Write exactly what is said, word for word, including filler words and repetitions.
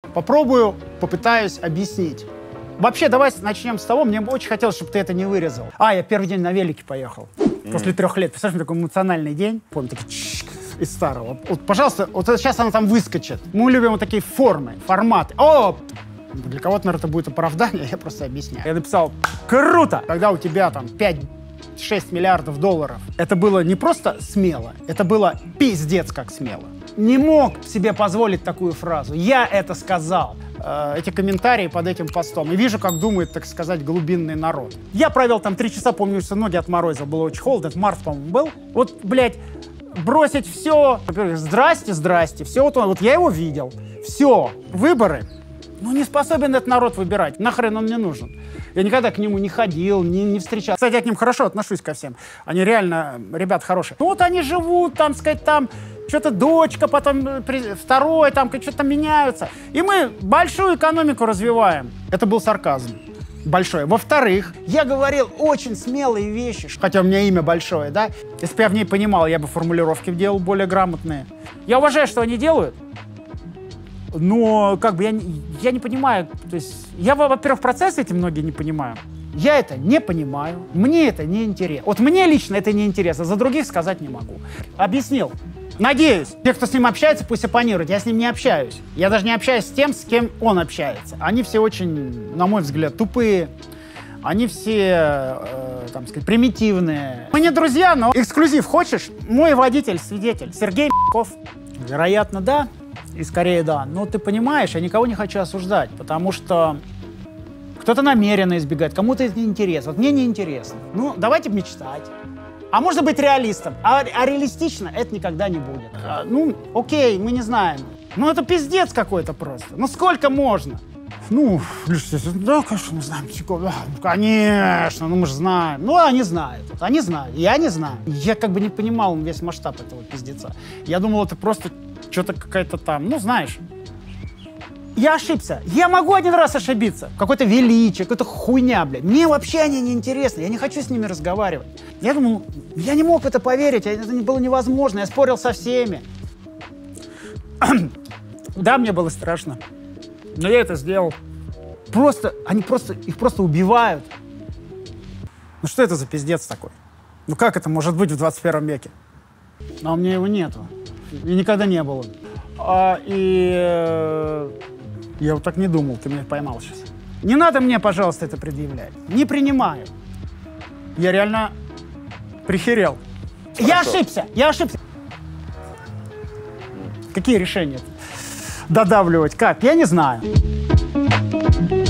Попробую, попытаюсь объяснить. Вообще, давай начнем с того, мне бы очень хотелось, чтобы ты это не вырезал. А, я первый день на велике поехал. Mm. После трех лет. Представляешь, такой эмоциональный день. Помню, такой из старого. Вот, пожалуйста, вот сейчас она там выскочит. Мы любим вот такие формы, форматы. О! Для кого-то, наверное, это будет оправдание, я просто объясняю. Я написал, круто! Когда у тебя там пять-шесть миллиардов долларов, это было не просто смело, это было пиздец как смело. Не мог себе позволить такую фразу. Я это сказал. Э, эти комментарии под этим постом. И вижу, как думает, так сказать, глубинный народ. Я провел там три часа, помню, что ноги отморозил. Было очень холодно. Это март, по-моему, был. Вот, блядь, бросить все. Здрасте, здрасте. Все, вот, он, вот я его видел. Все. Выборы. Ну, не способен этот народ выбирать. Нахрен он мне нужен? Я никогда к нему не ходил, не, не встречал. Кстати, я к ним хорошо отношусь ко всем. Они реально, ребят, хорошие. Ну, вот они живут, там, сказать, там, что-то дочка, потом второй, там, что-то меняются. И мы большую экономику развиваем. Это был сарказм. Большое. Во-вторых, я говорил очень смелые вещи, хотя у меня имя большое, да? Если бы я в ней понимал, я бы формулировки делал более грамотные. Я уважаю, что они делают. Но как бы я, я не понимаю, то есть я, во-первых, процессы эти многие не понимаю. Я это не понимаю, мне это не интересно. Вот мне лично это не интересно, за других сказать не могу. Объяснил. Надеюсь, те, кто с ним общается, пусть оппонируют. Я с ним не общаюсь. Я даже не общаюсь с тем, с кем он общается. Они все очень, на мой взгляд, тупые. Они все, э, там сказать, примитивные. Мы не друзья, но эксклюзив хочешь? Мой водитель-свидетель Сергей М***ков. Вероятно, да. И скорее да. Но ты понимаешь, я никого не хочу осуждать, потому что кто-то намеренно избегает, кому-то это неинтересно. Вот мне неинтересно. Ну, давайте мечтать. А можно быть реалистом. А, а реалистично это никогда не будет. А, ну, окей, мы не знаем. Ну, это пиздец какой-то просто. Ну, сколько можно? Ну, да, конечно, мы знаем. Да, конечно, ну мы же знаем. Ну, они знают. Они знают. Я не знаю. Я как бы не понимал весь масштаб этого пиздеца. Я думал, это просто что-то какая-то там, ну, знаешь. Я ошибся. Я могу один раз ошибиться. Какое-то величие, какая-то хуйня, блядь. Мне вообще они не интересны. Я не хочу с ними разговаривать. Я думал, я не мог в это поверить. Это было невозможно. Я спорил со всеми. Да, мне было страшно. Но я это сделал. Просто, они просто, их просто убивают. Ну что это за пиздец такой? Ну как это может быть в двадцать первом веке? А у меня его нету. И никогда не было. А, и э, я вот так не думал, ты меня поймал сейчас. Не надо мне, пожалуйста, это предъявлять. Не принимаю. Я реально прихерел. Хорошо. Я ошибся, я ошибся. Какие решения? Додавливать как? Я не знаю.